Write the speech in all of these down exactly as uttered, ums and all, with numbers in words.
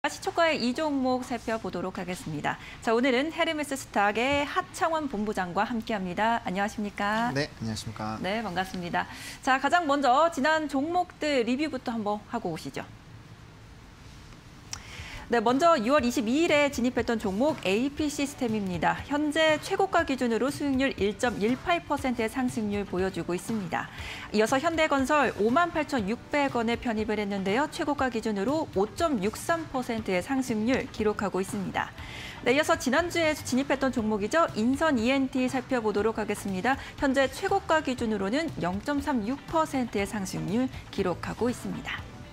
시초가의 이 종목 살펴보도록 하겠습니다. 자, 오늘은 헤르메스 스탁의 하창원 본부장과 함께합니다. 안녕하십니까? 네, 안녕하십니까? 네, 반갑습니다. 자, 가장 먼저 지난 종목들 리뷰부터 한번 하고 오시죠. 네, 먼저 유월 이십이일에 진입했던 종목 에이피 시스템입니다. 현재 최고가 기준으로 수익률 일 점 일팔 퍼센트의 상승률 보여주고 있습니다. 이어서 현대건설 오만 팔천육백 원에 편입을 했는데요. 최고가 기준으로 오 점 육삼 퍼센트의 상승률 기록하고 있습니다. 네, 이어서 지난주에 진입했던 종목이죠. 인선 이엔티 살펴보도록 하겠습니다. 현재 최고가 기준으로는 영 점 삼육 퍼센트의 상승률 기록하고 있습니다.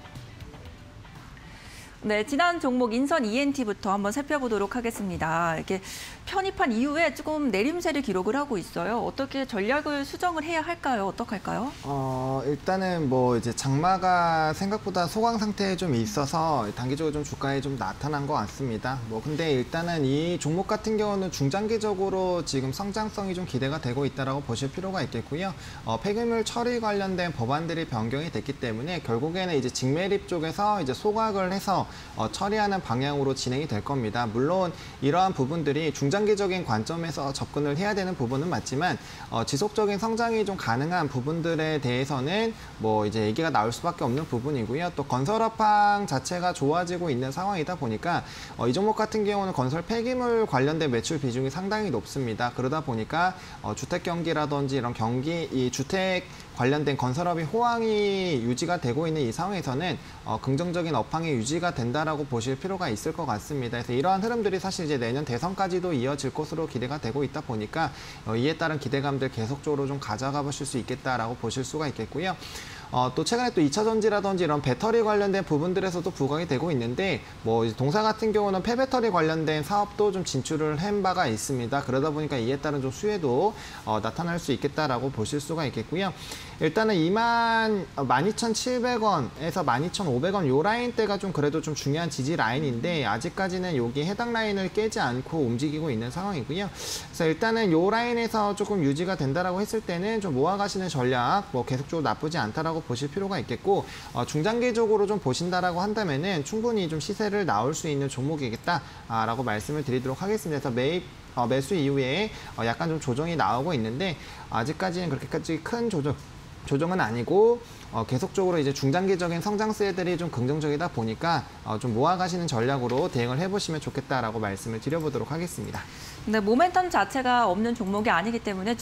네, 지난 종목 인선 이엔티부터 한번 살펴보도록 하겠습니다. 이렇게 편입한 이후에 조금 내림세를 기록을 하고 있어요. 어떻게 전략을 수정을 해야 할까요? 어떡할까요? 어, 일단은 뭐 이제 장마가 생각보다 소강 상태에 좀 있어서 단기적으로 좀 주가에 좀 나타난 것 같습니다. 뭐 근데 일단은 이 종목 같은 경우는 중장기적으로 지금 성장성이 좀 기대가 되고 있다라고 보실 필요가 있겠고요. 어, 폐기물 처리 관련된 법안들이 변경이 됐기 때문에 결국에는 이제 직매립 쪽에서 이제 소각을 해서 어, 처리하는 방향으로 진행이 될 겁니다. 물론 이러한 부분들이 중장기적인 관점에서 접근을 해야 되는 부분은 맞지만 어, 지속적인 성장이 좀 가능한 부분들에 대해서는 뭐 이제 얘기가 나올 수밖에 없는 부분이고요. 또 건설업황 자체가 좋아지고 있는 상황이다 보니까 어, 이 종목 같은 경우는 건설 폐기물 관련된 매출 비중이 상당히 높습니다. 그러다 보니까 어, 주택 경기라든지 이런 경기, 이 주택 관련된 건설업이 호황이 유지가 되고 있는 이 상황에서는 어, 긍정적인 업황이 유지가 된다라고 보실 필요가 있을 것 같습니다. 그래서 이러한 흐름들이 사실 이제 내년 대선까지도 이어질 것으로 기대가 되고 있다 보니까 어, 이에 따른 기대감들 계속적으로 좀 가져가 보실 수 있겠다라고 보실 수가 있겠고요. 어, 또 최근에 또 이차 전지라든지 이런 배터리 관련된 부분들에서도 부각이 되고 있는데 뭐 동사 같은 경우는 폐배터리 관련된 사업도 좀 진출을 한 바가 있습니다. 그러다 보니까 이에 따른 좀 수혜도 어, 나타날 수 있겠다라고 보실 수가 있겠고요. 일단은 이만 만 이천칠백 원에서 만 이천오백 원 요 라인대가 좀 그래도 좀 중요한 지지 라인인데 아직까지는 여기 해당 라인을 깨지 않고 움직이고 있는 상황이고요. 그래서 일단은 요 라인에서 조금 유지가 된다라고 했을 때는 좀 모아가시는 전략 뭐 계속적으로 나쁘지 않다라고 보실 필요가 있겠고 어, 중장기적으로 좀 보신다라고 한다면은 충분히 좀 시세를 나올 수 있는 종목이겠다라고 말씀을 드리도록 하겠습니다. 그래서 매입 어, 매수 이후에 어, 약간 좀 조정이 나오고 있는데 아직까지는 그렇게까지 큰 조정 조정은 아니고 어, 계속적으로 이제 중장기적인 성장세들이 좀 긍정적이다 보니까 어, 좀 모아가시는 전략으로 대응을 해보시면 좋겠다라고 말씀을 드려보도록 하겠습니다. 네, 모멘텀 자체가 없는 종목이 아니기 때문에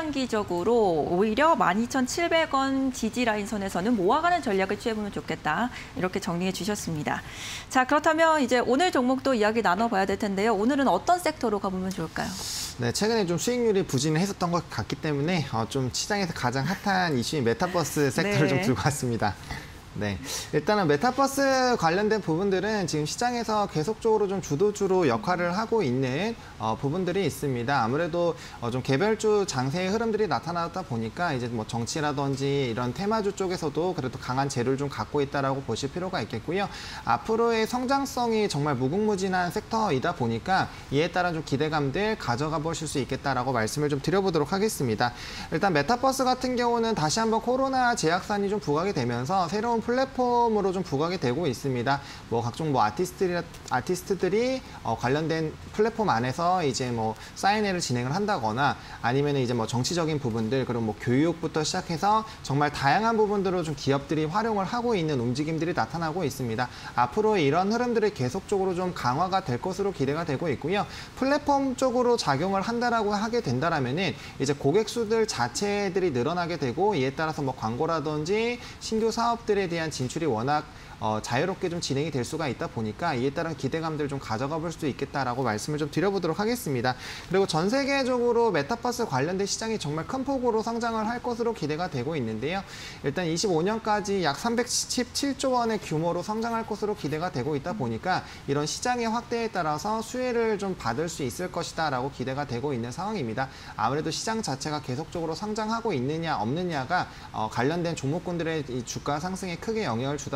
중장기적으로 오히려 만 이천칠백 원 지지 라인 선에서는 모아가는 전략을 취해보면 좋겠다. 이렇게 정리해 주셨습니다. 자, 그렇다면 이제 오늘 종목도 이야기 나눠봐야 될 텐데요. 오늘은 어떤 섹터로 가보면 좋을까요? 네, 최근에 좀 수익률이 부진을 했었던 것 같기 때문에 어, 좀 시장에서 가장 핫한 이슈인 메타버스 섹터를 네. 좀 들고 왔습니다. 네, 일단은 메타버스 관련된 부분들은 지금 시장에서 계속적으로 좀 주도주로 역할을 하고 있는 어, 부분들이 있습니다. 아무래도 어, 좀 개별주 장세의 흐름들이 나타나다 보니까 이제 뭐 정치라든지 이런 테마주 쪽에서도 그래도 강한 재료를 좀 갖고 있다라고 보실 필요가 있겠고요. 앞으로의 성장성이 정말 무궁무진한 섹터이다 보니까 이에 따른 좀 기대감들 가져가 보실 수 있겠다라고 말씀을 좀 드려보도록 하겠습니다. 일단 메타버스 같은 경우는 다시 한번 코로나 제약산이 좀 부각이 되면서 새로운 플랫폼으로 좀 부각이 되고 있습니다. 뭐 각종 뭐 아티스트들이, 아티스트들이 어, 관련된 플랫폼 안에서 이제 뭐 사인회를 진행을 한다거나 아니면 이제 뭐 정치적인 부분들 그리고 뭐 교육부터 시작해서 정말 다양한 부분들로 좀 기업들이 활용을 하고 있는 움직임들이 나타나고 있습니다. 앞으로 이런 흐름들이 계속적으로 좀 강화가 될 것으로 기대가 되고 있고요. 플랫폼 쪽으로 작용을 한다라고 하게 된다라면은 이제 고객 수들 자체들이 늘어나게 되고 이에 따라서 뭐 광고라든지 신규 사업들에 대한 진출이 워낙 어, 자유롭게 좀 진행이 될 수가 있다 보니까 이에 따른 기대감들 좀 가져가 볼 수 있겠다라고 말씀을 좀 드려보도록 하겠습니다. 그리고 전 세계적으로 메타버스 관련된 시장이 정말 큰 폭으로 성장을 할 것으로 기대가 되고 있는데요. 일단 이십오 년까지 약 삼백십칠조 원의 규모로 성장할 것으로 기대가 되고 있다 보니까 이런 시장의 확대에 따라서 수혜를 좀 받을 수 있을 것이다라고 기대가 되고 있는 상황입니다. 아무래도 시장 자체가 계속적으로 성장하고 있느냐 없느냐가 어, 관련된 종목군들의 이 주가 상승에 크게 영향을 주다 보니까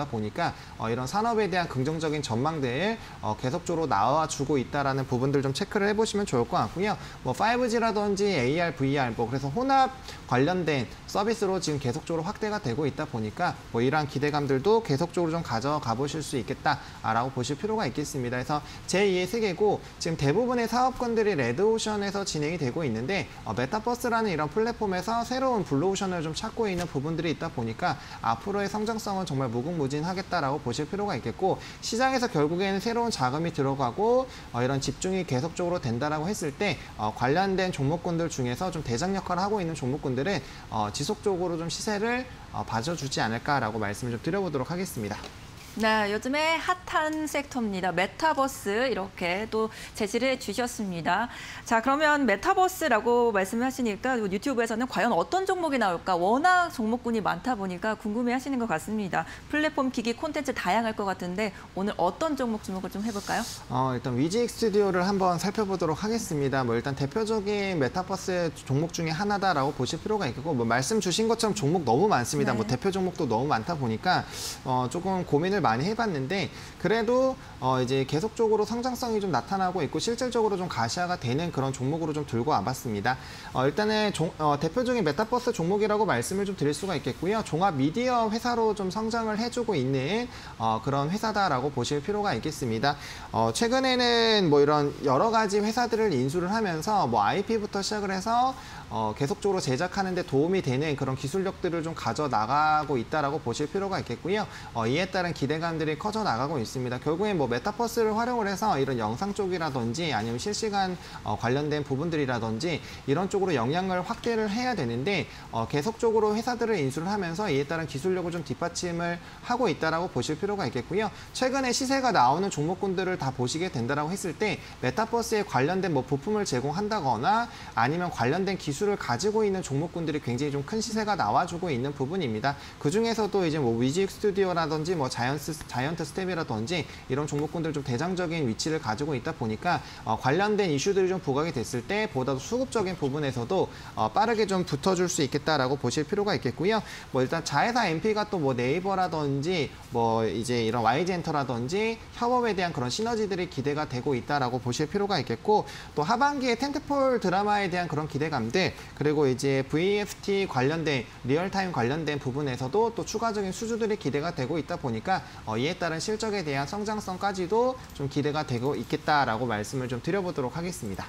보니까 어, 이런 산업에 대한 긍정적인 전망들 어, 계속적으로 나와주고 있다라는 부분들 좀 체크를 해보시면 좋을 것 같고요. 뭐 파이브지라든지 에이알, 브이알, 뭐 그래서 혼합 관련된 서비스로 지금 계속적으로 확대가 되고 있다 보니까 뭐 이러한 기대감들도 계속적으로 좀 가져가 보실 수 있겠다라고 보실 필요가 있겠습니다. 그래서 제이의 세계고 지금 대부분의 사업권들이 레드오션에서 진행이 되고 있는데 어, 메타버스라는 이런 플랫폼에서 새로운 블루오션을 좀 찾고 있는 부분들이 있다 보니까 앞으로의 성장성은 정말 무궁무진하겠다라고 보실 필요가 있겠고 시장에서 결국에는 새로운 자금이 들어가고 어, 이런 집중이 계속적으로 된다라고 했을 때 어, 관련된 종목군들 중에서 좀 대장 역할을 하고 있는 종목군들은 어, 지속적으로 좀 시세를 어, 봐줘주지 않을까라고 말씀을 좀 드려보도록 하겠습니다. 네, 요즘에 핫한 섹터입니다. 메타버스 이렇게 또 제시를 해주셨습니다. 자, 그러면 메타버스라고 말씀하시니까 유튜브에서는 과연 어떤 종목이 나올까? 워낙 종목군이 많다 보니까 궁금해하시는 것 같습니다. 플랫폼, 기기, 콘텐츠 다양할 것 같은데 오늘 어떤 종목 주목을 좀 해볼까요? 어, 일단 위지익 스튜디오를 한번 살펴보도록 하겠습니다. 뭐 일단 대표적인 메타버스 종목 중에 하나다라고 보실 필요가 있고 뭐 말씀 주신 것처럼 종목 너무 많습니다. 네. 뭐 대표 종목도 너무 많다 보니까 어, 조금 고민을 많이 해봤는데 그래도 어 이제 계속적으로 성장성이 좀 나타나고 있고 실질적으로 좀 가시화가 되는 그런 종목으로 좀 들고 와봤습니다. 어 일단은 종, 어 대표적인 메타버스 종목이라고 말씀을 좀 드릴 수가 있겠고요. 종합 미디어 회사로 좀 성장을 해주고 있는 어 그런 회사다라고 보실 필요가 있겠습니다. 어 최근에는 뭐 이런 여러 가지 회사들을 인수를 하면서 뭐 아이피부터 시작을 해서 어 계속적으로 제작하는 데 도움이 되는 그런 기술력들을 좀 가져 나가고 있다라고 보실 필요가 있겠고요. 어 이에 따른 기대감들이 커져 나가고 있습니다. 결국엔 뭐 메타버스를 활용을 해서 이런 영상 쪽이라든지 아니면 실시간 어 관련된 부분들이라든지 이런 쪽으로 영향을 확대를 해야 되는데 어 계속적으로 회사들을 인수를 하면서 이에 따른 기술력을 좀 뒷받침을 하고 있다라고 보실 필요가 있겠고요. 최근에 시세가 나오는 종목군들을 다 보시게 된다라고 했을 때 메타버스에 관련된 뭐 부품을 제공한다거나 아니면 관련된 기술 기술을 가지고 있는 종목군들이 굉장히 좀 큰 시세가 나와주고 있는 부분입니다. 그 중에서도 이제 뭐 위지익 스튜디오라든지 뭐 자이언트, 자이언트 스텝이라든지 이런 종목군들 좀 대장적인 위치를 가지고 있다 보니까 어, 관련된 이슈들이 좀 부각이 됐을 때 보다 수급적인 부분에서도 어, 빠르게 좀 붙어줄 수 있겠다라고 보실 필요가 있겠고요. 뭐 일단 자회사 엠피가 또 뭐 네이버라든지 뭐 이제 이런 와이지엔터라든지 협업에 대한 그런 시너지들이 기대가 되고 있다라고 보실 필요가 있겠고 또 하반기에 텐트폴 드라마에 대한 그런 기대감들 그리고 이제 브이에프티 관련된 리얼타임 관련된 부분에서도 또 추가적인 수주들이 기대가 되고 있다 보니까 어, 이에 따른 실적에 대한 성장성까지도 좀 기대가 되고 있겠다라고 말씀을 좀 드려보도록 하겠습니다.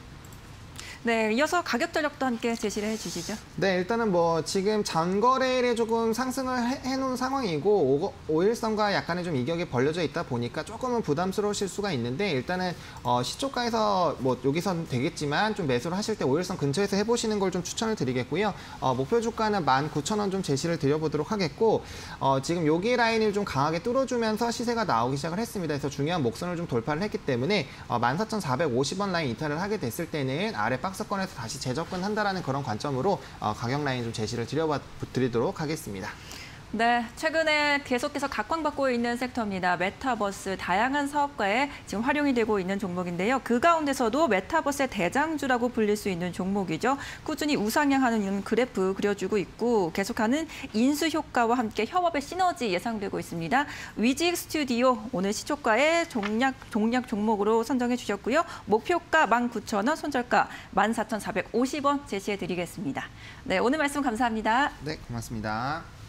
네, 이어서 가격 전략도 함께 제시를 해주시죠. 네, 일단은 뭐 지금 전거래일에 조금 상승을 해, 해놓은 상황이고 오일선과 약간의 좀 이격이 벌려져 있다 보니까 조금은 부담스러우실 수가 있는데 일단은 어, 시초가에서 뭐 여기선 되겠지만 좀 매수를 하실 때 오일선 근처에서 해보시는 걸 좀 추천을 드리겠고요. 어, 목표 주가는 만 구천 원 좀 제시를 드려보도록 하겠고 어, 지금 여기 라인을 좀 강하게 뚫어주면서 시세가 나오기 시작을 했습니다. 그래서 중요한 목선을 좀 돌파를 했기 때문에 어, 만 사천 사백오십 원 라인 이탈을 하게 됐을 때는 아래 박스권에서 다시 재접근한다라는 그런 관점으로 어, 가격 라인 좀 제시를 드려 드리도록 하겠습니다. 네, 최근에 계속해서 각광받고 있는 섹터입니다. 메타버스, 다양한 사업가에 지금 활용이 되고 있는 종목인데요. 그 가운데서도 메타버스의 대장주라고 불릴 수 있는 종목이죠. 꾸준히 우상향하는 그래프 그려주고 있고 계속하는 인수 효과와 함께 협업의 시너지 예상되고 있습니다. 위지익 스튜디오 오늘 시초가에 종략, 종략 종목으로 선정해 주셨고요. 목표가 만 구천 원, 손절가 만 사천 사백오십 원 제시해 드리겠습니다. 네, 오늘 말씀 감사합니다. 네, 고맙습니다.